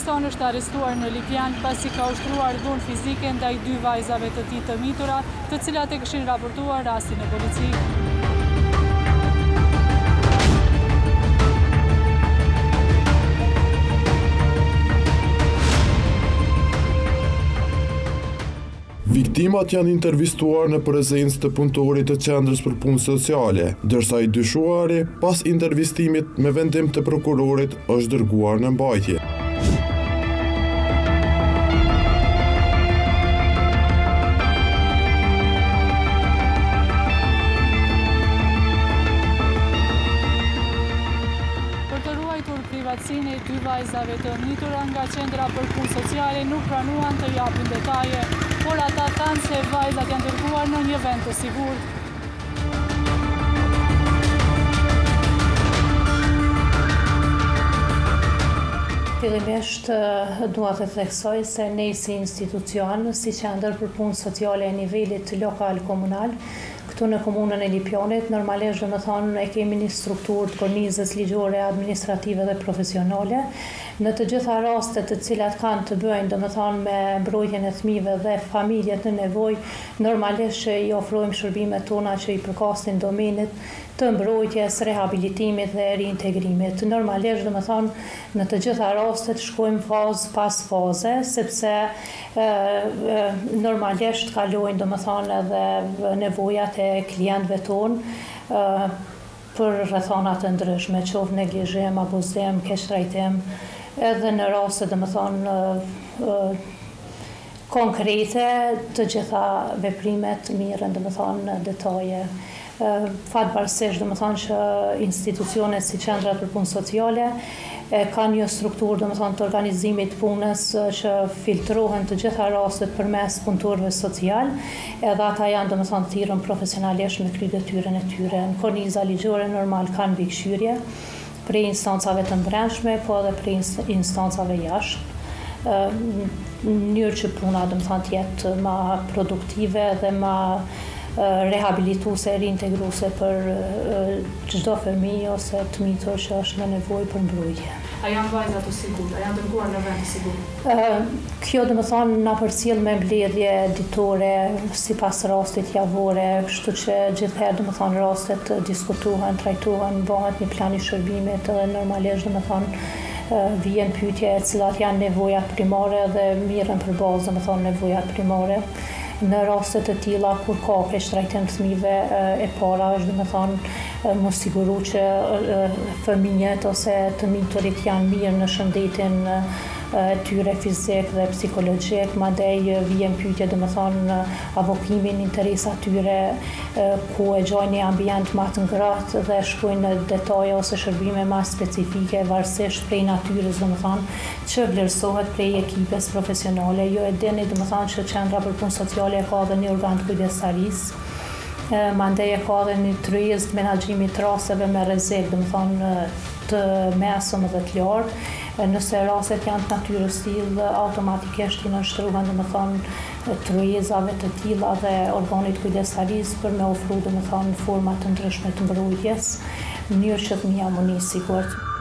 arreston është arrestuar në Lipjan pasi ka ushtruar dhunë fizike ndaj 2 vajzave të tij të mitura, të cilat e kishin raportuar rastin në polici. Viktimat janë intervistuar në prezencë të punëtorit të qendrës për punë sociale, ndërsa i dyshuari, pas intervistimit me vendim të prokurorit, është dërguar në mbajtje. Privatësinë e 2 vajzave të mitura nga qendra për punë sociale nuk pranuan të japin detaje, por ata thanë se vajzat janë dërguar në një vend të sigurt. Fillimisht dua të theksoj se ne si institucion, si qendër për punë sociale e nivelit lokal komunal, këtu në komunën e Lipjanit, normalisht domethënë e kemi një strukturë të kornizës ligjore, administrative dhe profesionale. Në të gjitha rastet të cilat kanë të bëjnë domethënë me mbrojtjen e fëmijëve dhe familjet në nevojë, normalisht i ofrojmë shërbimet tona që i përkasin domenit të mbrojtjes, rehabilitimit dhe reintegrimit. Normalisht domethënë në të gjitha rastet shkojmë fazë pas faze, sepse normalisht kalojnë domethënë edhe nevojat e klientëve tonë për rrethana të ndryshme, qoftë neglizhim, abuzim, keqtrajtim, edhe në raste domethënë konkrete të gjitha veprimet mirën domethënë në detaje. Fatbarësisht domethënë që institucionet si qendrat për punë sociale kanë një strukturë domethënë të organizimit punës që filtrohen të gjitha rastet përmes punëtorëve social, edhe ata janë domethënë thirrën profesionalisht me kry detyrën e tyre. Në korniza ligjore normal kanë mbikëqyrje prej instancave të brendshme, po edhe prej instancave jashtë, në mënyrë që puna domethënë të jetë më produktive dhe më rehabilituese, reintegruese për çdo fëmijë ose të mitur që është në nevojë për mbrojtje. A janë vajza të sigurt? A janë dërguar në vend të sigurt? Kjo domethënë na përcjell me mbledhje ditore sipas rastit javore, kështu që gjithherë domethënë rastet diskutohen, trajtohen, bëhet një plan i shërbimit dhe normalisht domethënë vjen pyetje cilat janë nevojat primare dhe mirën përballë domethënë nevojat primare. Në rastet e tilla kur ka keqtrajtim të fëmijëve, e para është domethënë mos siguru që fëmijët ose të miturit janë mirë në shëndetin tyre fizik dhe psikologjik, madje vjen pyetje domethënë avokimin interesat tyre, ku e gjojnë një ambient më të ngrohtë dhe shkojnë në detaje ose shërbime më specifike varësisht prej natyrës domethënë që vlerësohet prej ekipes profesionale. Jo e dini domethënë që qendra për punë sociale ka dhe një organ të kujdestarisë. Mandej e ka dhe një tryezë të menaxhimit të rasteve me rrezik, domethënë të mesëm dhe të lartë. Nëse rastet janë të natyrës tillë, automatikisht i nënshtruhen domethënë tryezave të tilla dhe organit kujdestarisë për me ofru domethënë forma të ndryshme të mbrojtjes, në mënyrë që fëmia më nis sigurt.